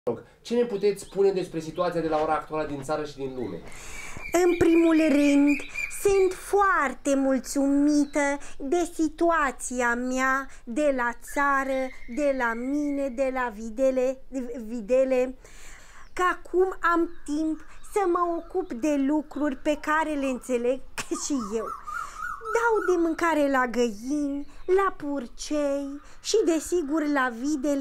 Ce ne puteți spune despre situația de la ora actuală din țară și din lume? În primul rând, sunt foarte mulțumită de situația mea de la țară, de la mine, de la Videle, că acum am timp să mă ocup de lucruri pe care le înțeleg și eu. Dau de mâncare la găini, la purcei și desigur la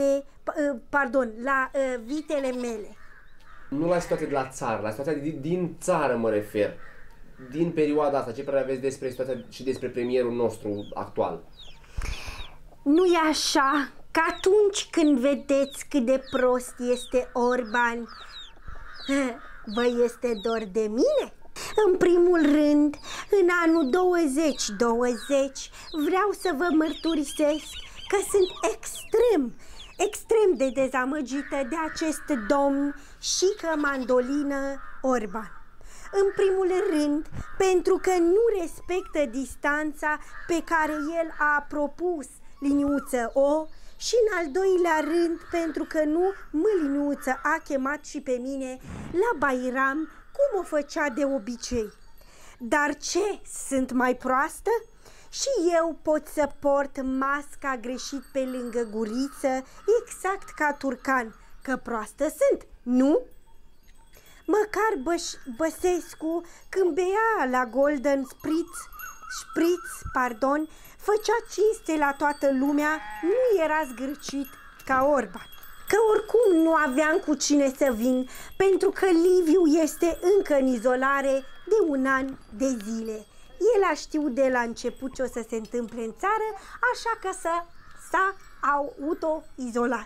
vitele mele. Nu la situația de la țară, la situația din țară mă refer. Din perioada asta, ce părere aveți despre situația și despre premierul nostru actual? Nu e așa că atunci când vedeți cât de prost este Orban, vă este dor de mine? În primul rând, în anul 2020 vreau să vă mărturisesc că sunt extrem de dezamăgită de acest domn și mandolină Orban. În primul rând, pentru că nu respectă distanța pe care el a propus, liniuță O, și în al doilea rând, pentru că nu liniuță a chemat și pe mine la Bairam, cum o făcea de obicei. Dar ce, sunt mai proastă? Și eu pot să port masca greșit pe lângă guriță, exact ca Turcan, că proastă sunt, nu? Măcar Băsescu, când bea la Golden Spritz, făcea cinste la toată lumea, nu era zgârcit ca Orban. Că oricum nu aveam cu cine să vin, pentru că Liviu este încă în izolare de 1 an de zile. El a știut de la început ce o să se întâmple în țară, așa că s-a auto-izolat.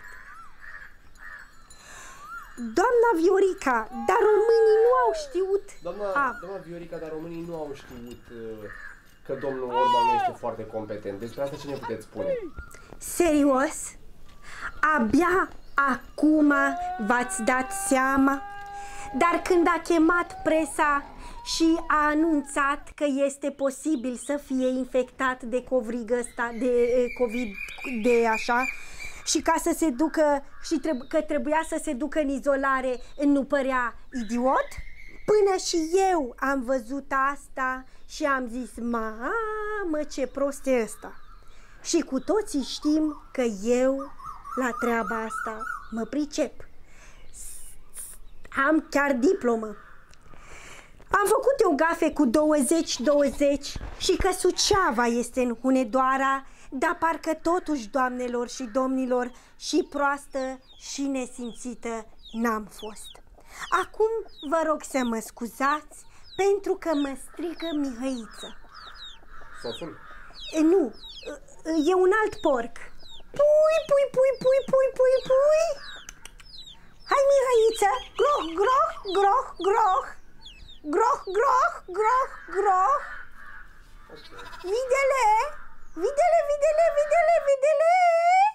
Doamna Viorica, dar românii nu au știut... Doamna Viorica, dar românii nu au știut că domnul Orban nu este foarte competent. Despre asta ce ne puteți spune? Serios? Abia acum v-ați dat seama? Dar când a chemat presa și a anunțat că este posibil să fie infectat de covrigă ăsta, de COVID, de așa, și ca să se ducă, și că trebuia să se ducă în izolare, nu părea idiot? Până și eu am văzut asta și am zis, mamă, ce prost e ăsta. Și cu toții știm că eu la treaba asta mă pricep. Am chiar diplomă. Am făcut eu gafe cu 20-20 și că Suceava este în Hunedoara, dar parcă totuși, doamnelor și domnilor, și proastă și nesimțită n-am fost. Acum vă rog să mă scuzați pentru că mă strigă Mihăiță. Soțul? Nu, e un alt porc. Pui, pui, pui, pui, pui, pui, pui. Hai, Mihăiță, groh, groh, groh, groh. Groh, groh, groh, groh. Videle, videle, videle, videle, videle.